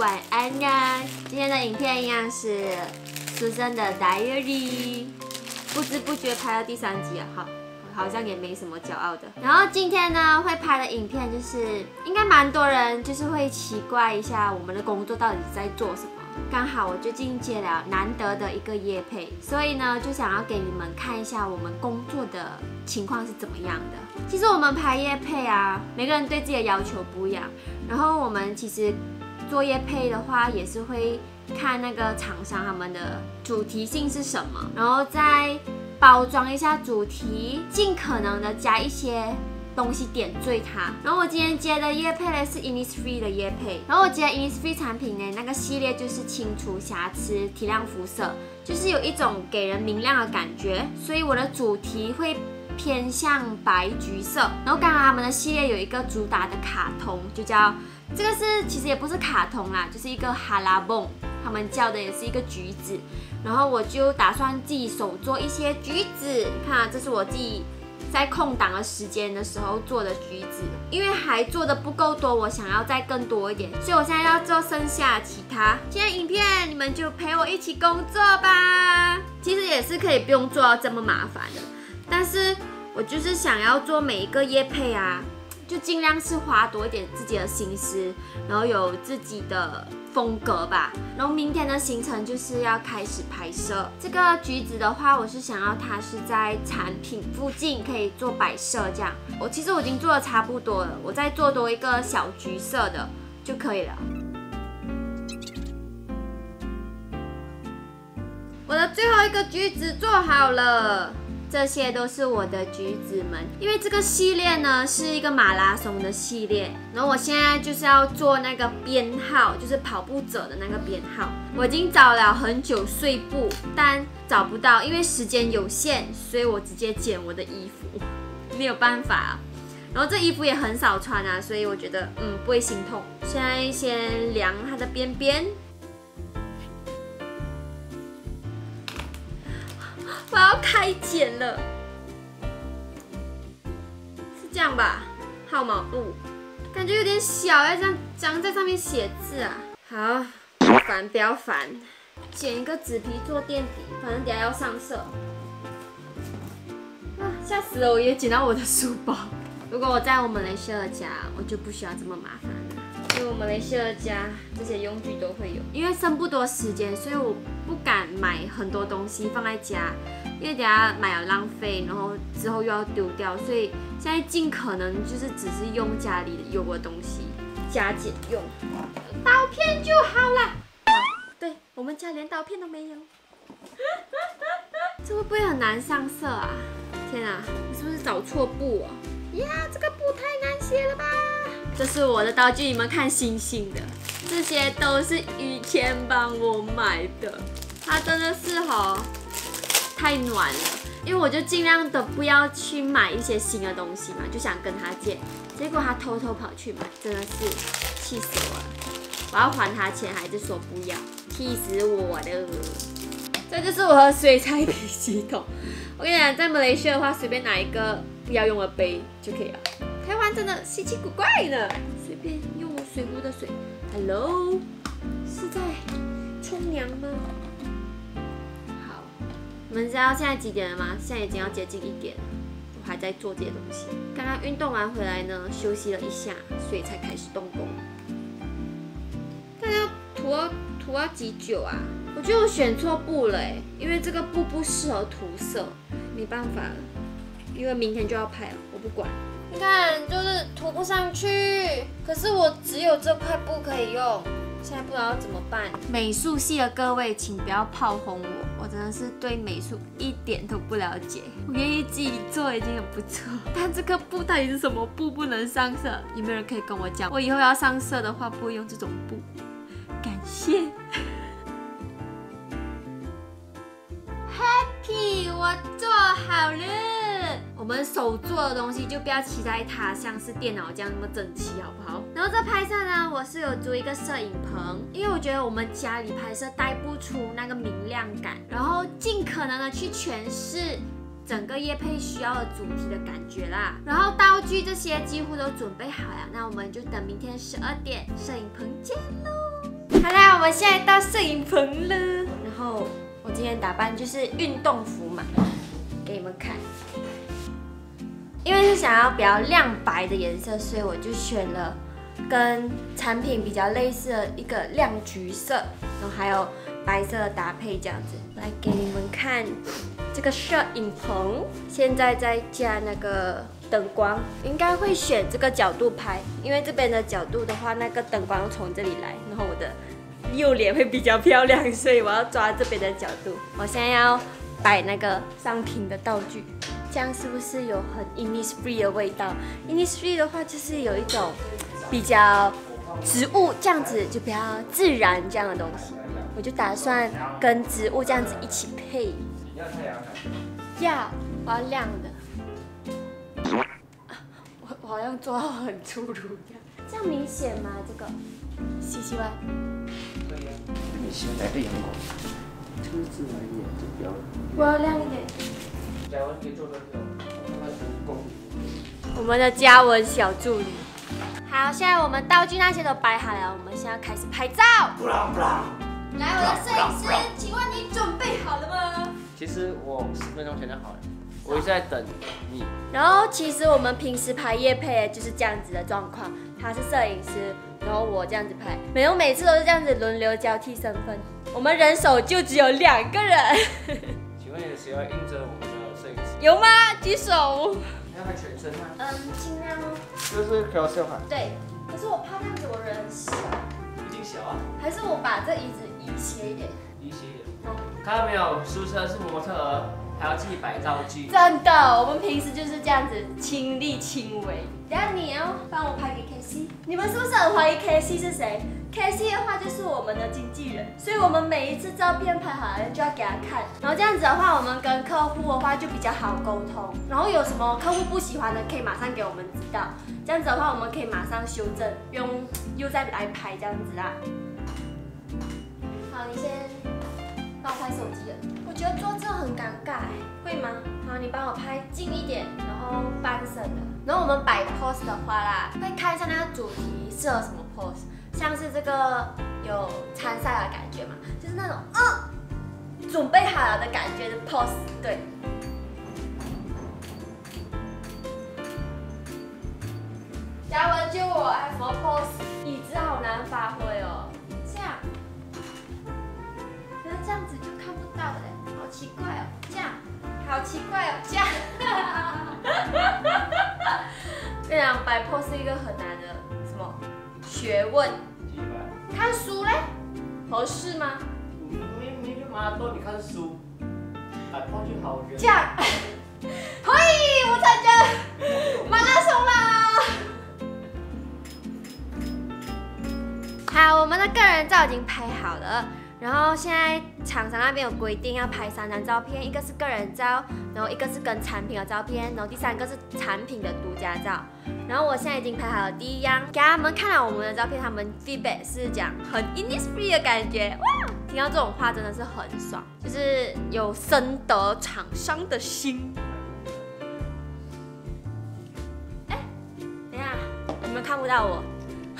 晚安呀！今天的影片一样是苏珊的 diary， 不知不觉拍到第3集了，好像也没什么骄傲的。然后今天呢会拍的影片就是，应该蛮多人就是会奇怪一下我们的工作到底是在做什么。刚好我最近接了难得的一个业配，所以呢就想要给你们看一下我们工作的情况是怎么样的。其实我们拍业配啊，每个人对自己的要求不一样。然后我们其实做业配的话，也是会看那个厂商他们的主题性是什么，然后再包装一下主题，尽可能的加一些东西点缀它。然后我今天接的业配呢是 Innisfree 的业配，然后我接的 Innisfree 产品呢，那个系列就是清除瑕疵、提亮肤色，就是有一种给人明亮的感觉，所以我的主题会偏向白橘色。然后刚刚他们的系列有一个主打的卡通，就叫这个其实也不是卡通啦，就是一个哈拉蹦，他们叫的也是一个橘子。然后我就打算自己手做一些橘子，你看啊，这是我自己在空档的时间的时候做的橘子，因为还做的不够多，我想要再更多一点，所以我现在要做剩下其他。今天影片你们就陪我一起工作吧。其实也是可以不用做到这么麻烦的，但是我就是想要做每一个业配啊，就尽量是花多一点自己的心思，然后有自己的风格吧。然后明天的行程就是要开始拍摄。这个橘子的话，我是想要它是在产品附近可以做摆设这样。其实我已经做的差不多了，我再做多一个小橘色的就可以了。我的最后一个橘子做好了。这些都是我的橘子们，因为这个系列呢是一个马拉松的系列，然后我现在就是要做那个编号，就是跑步者的那个编号。我已经找了很久碎布，但找不到，因为时间有限，所以我直接剪我的衣服，没有办法啊。然后这衣服也很少穿啊，所以我觉得不会心痛。现在先量它的边边。我要开剪了，是这样吧？号码布感觉有点小，要这样在上面写字啊。好，不要烦，剪一个纸皮做垫底，反正等下要上色。啊，吓死了！我也剪到我的书包。如果我在我马来西亚的家，我就不需要这么麻烦了。因为我马来西亚的家这些用具都会有，因为剩不多时间，所以我不敢买很多东西放在家，因为等下买了浪费，然后之后又要丢掉，所以现在尽可能就是只是用家里有的东西，加减用，刀片就好了。对，我们家连刀片都没有，这会不会很难上色啊？天啊，我是不是找错布啊？呀，这个布太难写了吧！这是我的道具，你们看星星的，这些都是雨谦帮我买的，它真的是太暖了，因为我就尽量的不要去买一些新的东西嘛，就想跟他借，结果他偷偷跑去买，真的是气死我了！我要还他钱，还是说不要，气死我了！这就是我的水彩笔系统。我跟你讲，在马来西亚的话，随便拿一个不要用的杯就可以了。台湾真的稀奇古怪呢，随便用水壶的水。Hello， 是在冲凉吗？好，你们知道现在几点了吗？现在已经要接近1点了，我还在做这些东西。刚刚运动完回来呢，休息了一下，所以才开始动工。但要涂到几久啊？我觉得我选错布了因为这个布不适合涂色，没办法了，因为明天就要拍了，我不管。你看，就是涂不上去，可是我只有这块布可以用，现在不知道怎么办。美术系的各位，请不要炮轰我，我真的是对美术一点都不了解，我愿意自己做已经很不错。但这个布到底是什么布不能上色？有没有人可以跟我讲？我以后要上色的话，不会用这种布。感谢。Happy， 我做好了。我们手做的东西就不要期待它像是电脑这样那么整齐，好不好？然后这拍摄呢，我是有租一个摄影棚，因为我觉得我们家里拍摄带不出那个明亮感，然后尽可能的去诠释整个业配需要的主题的感觉啦。然后道具这些几乎都准备好了，那我们就等明天12点摄影棚见喽。 我们现在到摄影棚了。然后我今天打扮就是运动服嘛，给你们看。因为是想要比较亮白的颜色，所以我就选了跟产品比较类似的一个亮橘色，然后还有白色的搭配这样子。来给你们看这个摄影棚，现在在加那个灯光，应该会选这个角度拍，因为这边的角度的话，那个灯光从这里来，然后我的右脸会比较漂亮，所以我要抓这边的角度。我现在要摆那个商品的道具。这样是不是有很 Innisfree 的味道 ？Innisfree 的话就是有一种比较植物这样子，就比较自然这样的东西。我就打算跟植物这样子一起配。要，我要亮的。我好像做到很粗鲁这样明显吗？这个，CCY。 可以啊，你喜欢哪个阳光？这个自然一点就比较。 我要亮一点。 嘉文可以做这个， 我们的嘉文小助理。好，现在我们道具那些都摆好了，我们现在开始拍照。来，我的摄影师，请问你准备好了吗？ 其实我10分钟前就好了，我一直在等你。 然后其实我们平时拍业配就是这样子的状况，他是摄影师，然后我这样子拍，没有每次都是这样子轮流交替身份。我们人手就只有2个人。 请问谁要应征我们的摄影师？ 有吗？举手。 要拍全身吗？ 尽量哦。 就是 close up 对，可是我怕这样子我人很小。 已经小啊。 还是我把这椅子移斜一点。 移斜一点。看到没有？书车是模特儿，还要自己摆道具。 真的，我们平时就是这样子亲力亲为。等下你要帮我拍给 KC， 你们是不是很怀疑 KC 是谁？KC 的话就是我们的经纪人，所以我们每一次照片拍好了就要给他看，然后这样子的话，我们跟客户的话就比较好沟通，然后有什么客户不喜欢的，可以马上给我们知道，这样子的话我们可以马上修正，不用又再来拍这样子啦。好，你先帮我拍手机了，我觉得做这很尴尬，会吗？好，你帮我拍近一点，然后半身的，然后我们摆 pose 的话啦，会看一下那个主题适合什么 pose。像是这个有参赛的感觉嘛，就是那种准备好了的感觉的 pose， 对。嘉文救我，还有什么 pose？ 椅子好难发挥哦，这样，可是这样子就看不到嘞，好奇怪哦，这样，好奇怪哦，这样。这样摆 pose 是一个很难的什么学问。看书嘞，合适吗？ 没就马拉松，你看书，摆 pose 就好。 这样，嘿，我参加马拉松啦！好，我们的个人照已经拍好了。然后现在厂商那边有规定要拍3张照片，一个是个人照，然后一个是跟产品的照片，然后第3个是产品的独家照。然后我现在已经拍好了第1样，给他们看了我们的照片，他们 feedback 是讲很 Innisfree 的感觉，哇！听到这种话真的是很爽，就是有深得厂商的心。哎，等一下，你们看不到我，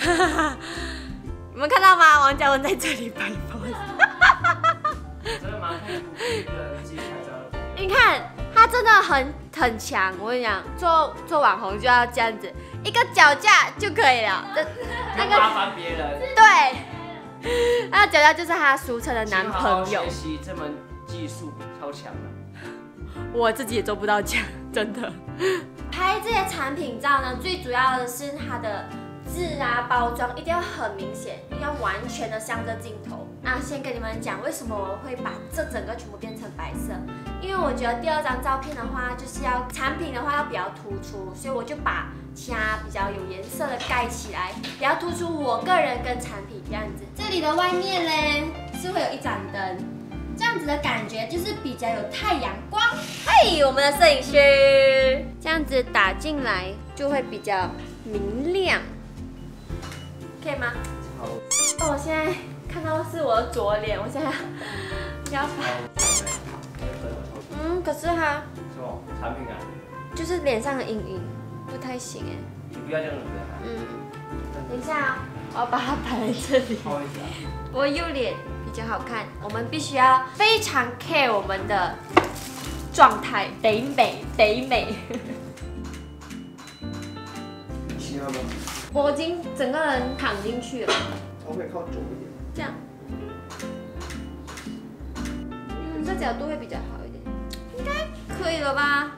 你们看到吗？王嘉文在这里摆 pose。 真的蛮佩服一个人自己拍照的。 你看，他真的很强。我跟你讲，做网红就要这样子，一个脚架就可以了。 那个麻烦别人。 对，那个脚架就是他俗称的男朋友。 学习这门技术超强的。 我自己也做不到这样，真的。拍这些产品照呢，最主要的是它的字啊、包装一定要很明显，要完全的向着镜头。那先跟你们讲，为什么我会把这整个全部变成白色？因为我觉得第2张照片的话，就是要产品的话要比较突出，所以我就把其他比较有颜色的盖起来，比较突出我个人跟产品这样子。这里的外面呢是会有一盏灯，这样子的感觉就是比较有太阳光。嘿，我们的摄影师这样子打进来就会比较明亮，可以吗？ 好。 哦，我现在看到是我的左脸，我现在要拍。可是它什么产品啊？ 就是脸上的阴影不太行哎。 你不要这样子啊。 等一下啊。 我要把它摆在这里。 不好意思啊。 我右脸比较好看，我们必须要非常 care 我们的状态，得美得美。 你信了吗？ 我已经整个人躺进去了， 头会靠左一点。 这样，这角度会比较好一点，应该可以了吧？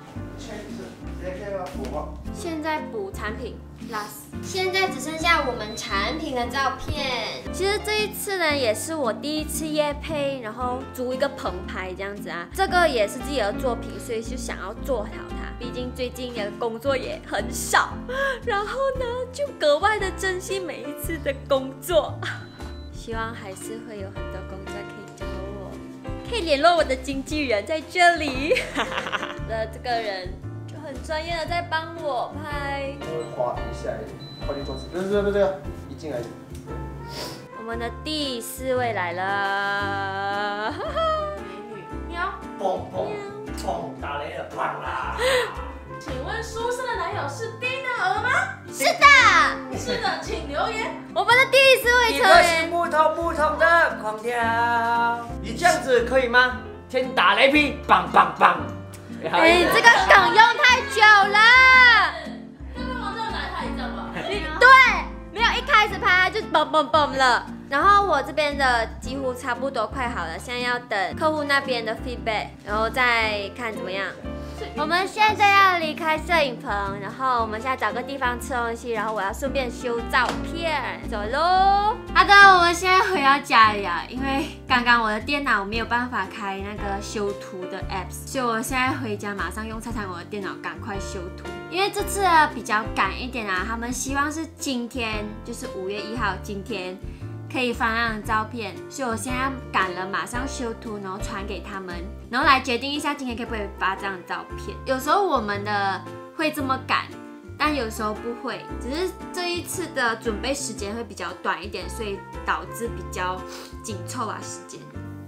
现在补产品 last， 现在只剩下我们产品的照片。其实这一次呢，也是我第一次业配，然后租一个棚拍这样子啊。这个也是自己的作品，所以就想要做好它。毕竟最近的工作也很少，然后呢，就格外的珍惜每一次的工作。希望还是会有很多工作可以找我，可以联络我的经纪人在这里。的这个人。很专业的在帮我拍， 会滑一下，快点坐直。对，一进来。 我们的第4位来了， 美女， 喵， 砰，打雷了，砰啦！ 请问书生的男友是丁的儿吗？ 是的， 是的，请留言。 我们的第4位一个是成员， 木头的狂跳，你这样子可以吗？天打雷劈，棒！ 哎，这个梗用太久了。 这个王正来他一张吧。 对，没有一开始拍就嘣了。然后我这边的几乎差不多快好了，现在要等客户那边的 feedback， 然后再看怎么样。我们现在要离开摄影棚，然后我们现在找个地方吃东西，然后我要顺便修照片，走喽。好的，我们现在回到家里啊，因为刚刚我的电脑没有办法开那个修图的 apps， 所以我现在回家马上用菜我的电脑赶快修图。因为这次比较赶一点啊，他们希望是今天，就是5月1号今天。可以发那张照片，所以我现在赶了，马上修图，然后传给他们，然后来决定一下今天可不可以发这张照片。有时候我们的会这么赶，但有时候不会，只是这一次的准备时间会比较短一点，所以导致比较紧凑啊时间。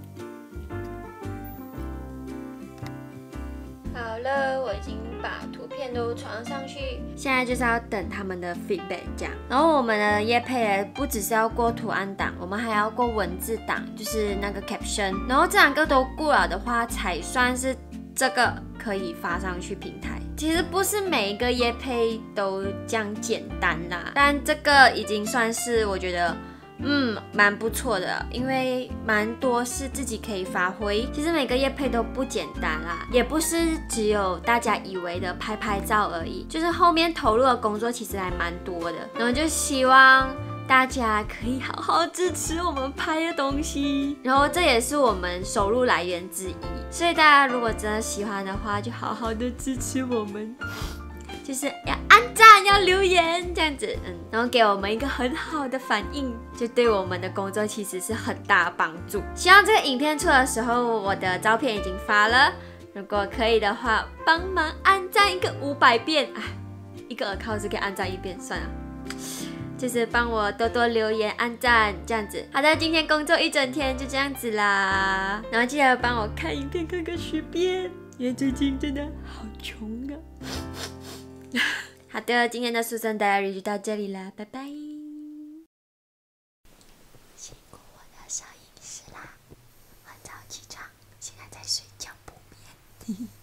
好了，我已经把图片都传上去，现在就是要等他们的 feedback 这样。然后我们的业配不只是要过图案档，我们还要过文字档，就是那个 caption。然后这2个都过了的话，才算是这个可以发上去平台。其实不是每一个业配都这样简单啦，但这个已经算是我觉得。蛮不错的，因为蛮多是自己可以发挥。其实每个业配都不简单啦，也不是只有大家以为的拍照而已，就是后面投入的工作其实还蛮多的。然后就希望大家可以好好支持我们拍的东西，然后这也是我们收入来源之一。所以大家如果真的喜欢的话，就好好的支持我们。就是要按赞，要留言这样子，然后给我们一个很好的反应，就对我们的工作其实是很大的帮助。希望这个影片出的时候，我的照片已经发了，如果可以的话，帮忙按赞一个500遍，一个account只可以按赞1遍，算了。就是帮我多多留言、按赞这样子。好的，今天工作一整天就这样子啦，然后记得帮我看影片看个10遍，因为最近真的好穷啊。好的，今天的书生 diary 就到这里了，拜拜。辛苦我的摄影师啦，很早起床，现在在睡觉补眠。